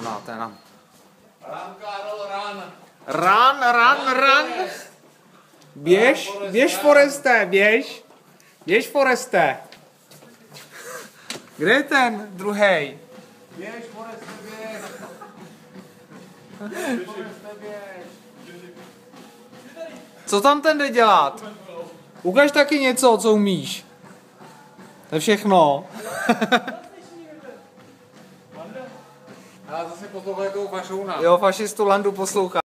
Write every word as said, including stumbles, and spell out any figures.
znáte, no. Run, Karol, run. Run, run, run. Běž, běž, Foreste, běž. Běž, Foreste. Kde je ten druhej? Běž, Foreste, běž. Běž, Foreste, běž. Co tam ten jde dělat? Ukaž taky něco, co umíš. To je všechno. Já zase poslouchaj toho fašouna. Jo, fašistu Landu poslouchá.